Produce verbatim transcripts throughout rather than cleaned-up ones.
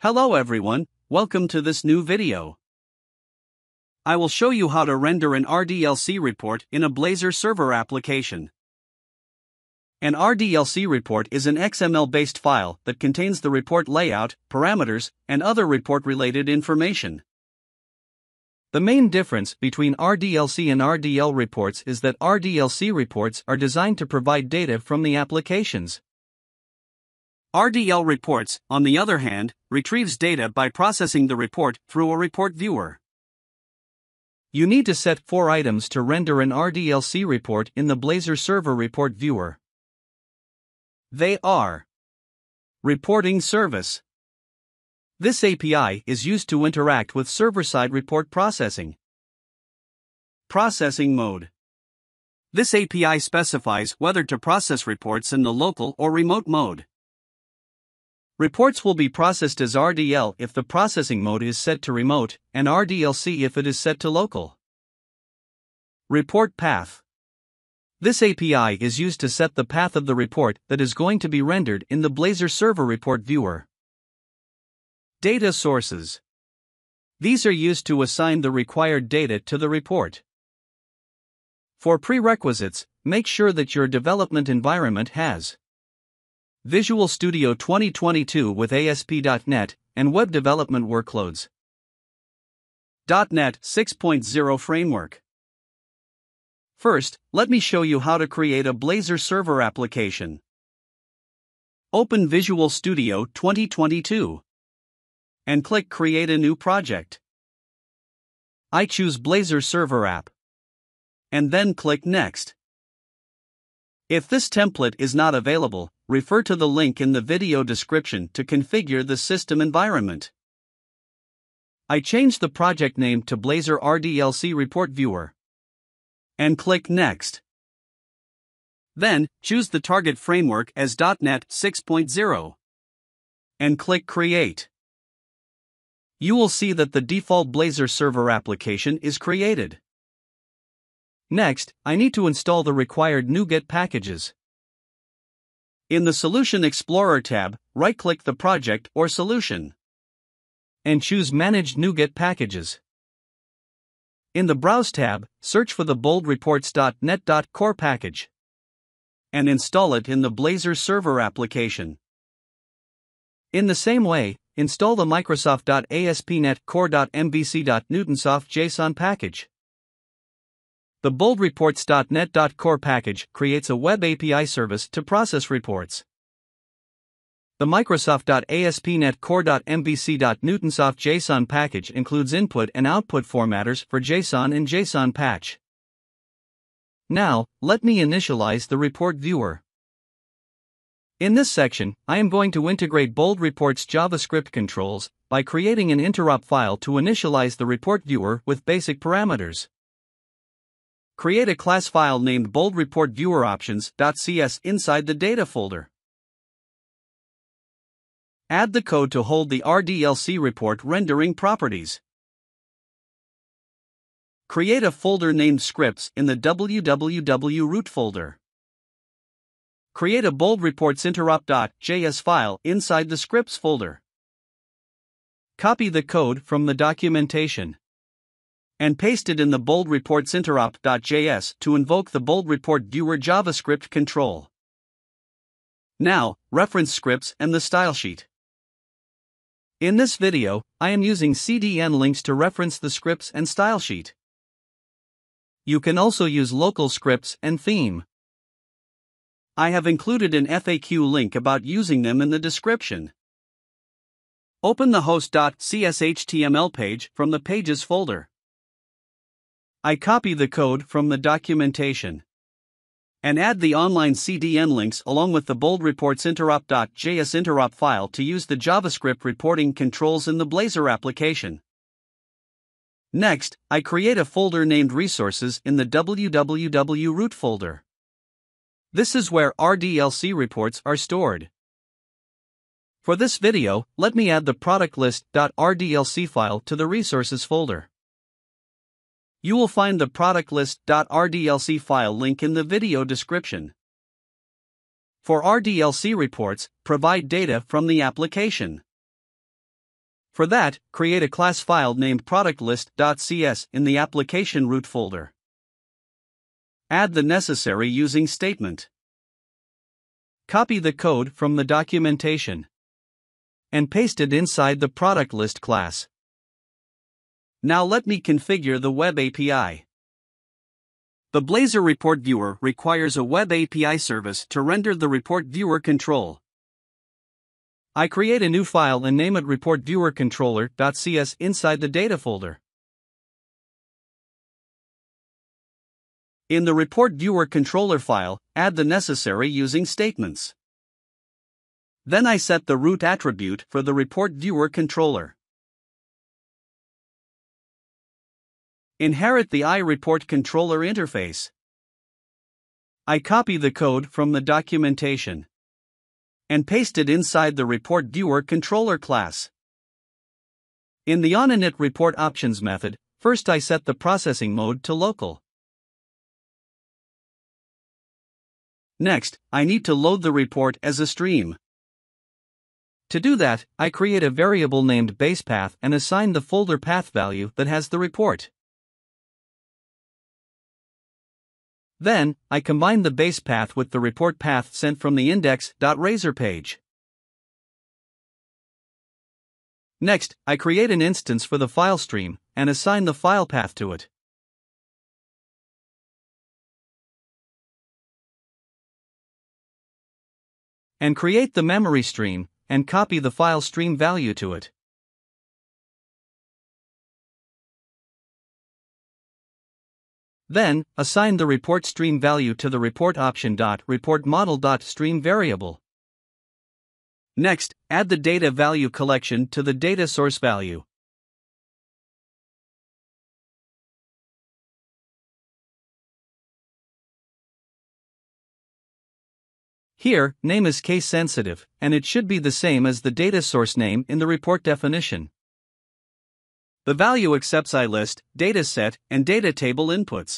Hello everyone, welcome to this new video. I will show you how to render an R D L C report in a Blazor Server application. An R D L C report is an X M L-based file that contains the report layout, parameters, and other report-related information. The main difference between R D L C and R D L reports is that R D L C reports are designed to provide data from the applications. R D L reports, on the other hand, retrieves data by processing the report through a report viewer. You need to set four items to render an R D L C report in the Blazor Server report viewer. They are: Reporting Service. This A P I is used to interact with server-side report processing. Processing Mode. This A P I specifies whether to process reports in the local or remote mode. Reports will be processed as R D L if the processing mode is set to remote, and R D L C if it is set to local. Report Path. This A P I is used to set the path of the report that is going to be rendered in the Blazor Server report viewer. Data Sources. These are used to assign the required data to the report. For prerequisites, make sure that your development environment has Visual Studio twenty twenty-two with A S P dot net and web development workloads. .NET six point oh Framework. First, let me show you how to create a Blazor Server application. Open Visual Studio twenty twenty-two and click Create a new project. I choose Blazor Server App and then click Next. If this template is not available, refer to the link in the video description to configure the system environment. I change the project name to Blazor R D L C Report Viewer and click Next. Then, choose the target framework as .NET six point oh and click Create. You will see that the default Blazor Server application is created. Next, I need to install the required NuGet packages. In the Solution Explorer tab, right-click the project or solution and choose Manage NuGet Packages. In the Browse tab, search for the bold reports dot net dot core package and install it in the Blazor Server application. In the same way, install the Microsoft dot A S P dot net core dot M V C dot Newtonsoft JSON package. The bold reports dot net dot core package creates a web A P I service to process reports. The Microsoft dot A S P dot net core dot M V C dot Newtonsoft JSON package includes input and output formatters for JSON and JSON patch. Now, let me initialize the report viewer. In this section, I am going to integrate bold reports JavaScript controls by creating an interop file to initialize the report viewer with basic parameters. Create a class file named bold report viewer options.cs inside the data folder. Add the code to hold the R D L C report rendering properties. Create a folder named Scripts in the www root folder. Create a bold reports interop.js file inside the Scripts folder. Copy the code from the documentation and paste it in the bold reports interop.js to invoke the bold report viewer JavaScript control. Now, reference scripts and the style sheet. In this video, I am using C D N links to reference the scripts and style sheet. You can also use local scripts and theme. I have included an F A Q link about using them in the description. Open the host.cshtml page from the Pages folder. I copy the code from the documentation and add the online C D N links along with the bold reports interop.js interop file to use the JavaScript reporting controls in the Blazor application. Next, I create a folder named Resources in the www root folder. This is where R D L C reports are stored. For this video, let me add the product-list.rdlc file to the Resources folder. You will find the product-list.rdlc file link in the video description. For R D L C reports, provide data from the application. For that, create a class file named product-list.cs in the application root folder. Add the necessary using statement. Copy the code from the documentation and paste it inside the product list class. Now let me configure the web A P I. The Blazor Report Viewer requires a web A P I service to render the report viewer control. I create a new file and name it report viewer controller.cs inside the data folder. In the report viewer controller file, add the necessary using statements. Then I set the root attribute for the report viewer controller. Inherit the iReport controller interface. I copy the code from the documentation and paste it inside the report viewer controller class. In the onInit report options method, first I set the processing mode to local. Next, I need to load the report as a stream. To do that, I create a variable named basePath and assign the folder path value that has the report. Then, I combine the base path with the report path sent from the index.razor page. Next, I create an instance for the file stream and assign the file path to it. And create the memory stream and copy the file stream value to it. Then, assign the report stream value to the report option.report model.stream variable. Next, add the data value collection to the data source value. Here, name is case sensitive, and it should be the same as the data source name in the report definition. The value accepts iList, dataset, and data table inputs.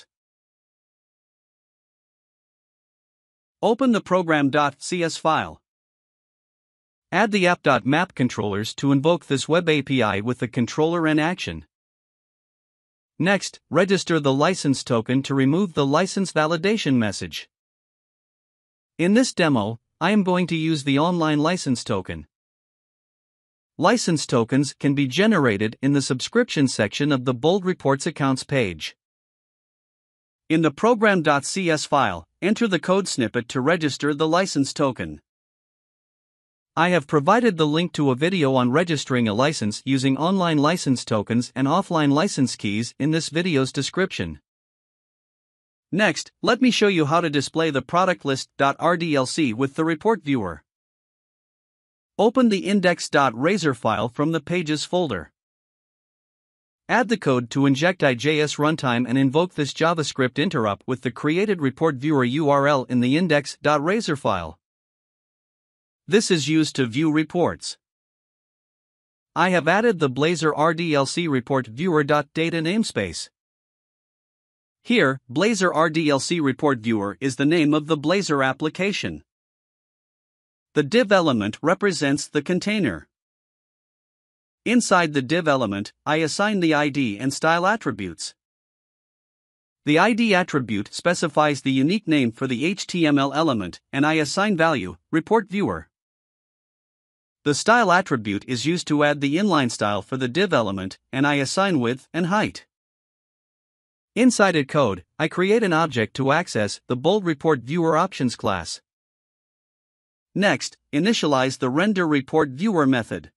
Open the program.cs file. Add the app.map controllers to invoke this web A P I with the controller and action. Next, register the license token to remove the license validation message. In this demo, I am going to use the online license token. License tokens can be generated in the subscription section of the Bold Reports accounts page. In the program.cs file, enter the code snippet to register the license token. I have provided the link to a video on registering a license using online license tokens and offline license keys in this video's description. Next, let me show you how to display the product-list.rdlc with the report viewer. Open the index.razor file from the Pages folder. Add the code to inject i J S runtime and invoke this JavaScript interrupt with the created report viewer U R L in the index.razor file. This is used to view reports. I have added the Blazor R D L C report viewer.data namespace. Here, Blazor R D L C report viewer is the name of the Blazor application. The div element represents the container. Inside the div element, I assign the I D and style attributes. The I D attribute specifies the unique name for the H T M L element, and I assign value, report viewer. The style attribute is used to add the inline style for the div element, and I assign width and height. Inside it code, I create an object to access the Bold Report Viewer Options class. Next, initialize the Render Report Viewer method.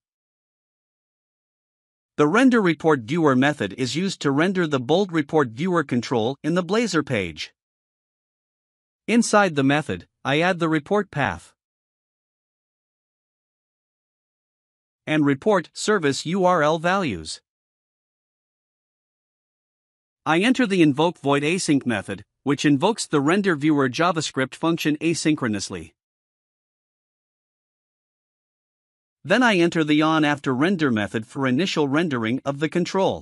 The Render Report Viewer method is used to render the Bold Report Viewer control in the Blazor page. Inside the method, I add the report path and report service U R L values. I enter the invoke void async method, which invokes the render viewer JavaScript function asynchronously. Then I enter the onAfterRender method for initial rendering of the control.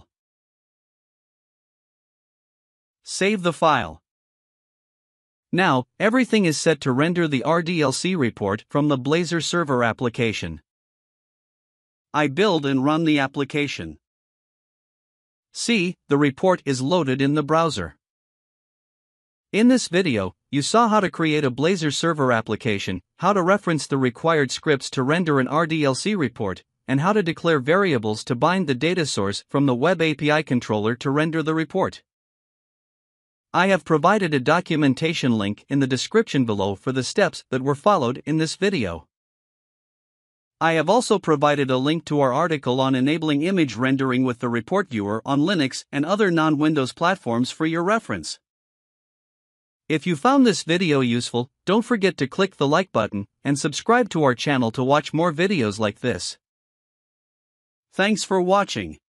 Save the file. Now, everything is set to render the R D L C report from the Blazor Server application. I build and run the application. See, the report is loaded in the browser. In this video, you saw how to create a Blazor Server application, how to reference the required scripts to render an R D L C report, and how to declare variables to bind the data source from the Web A P I controller to render the report. I have provided a documentation link in the description below for the steps that were followed in this video. I have also provided a link to our article on enabling image rendering with the report viewer on Linux and other non-Windows platforms for your reference. If you found this video useful, don't forget to click the like button and subscribe to our channel to watch more videos like this. Thanks for watching.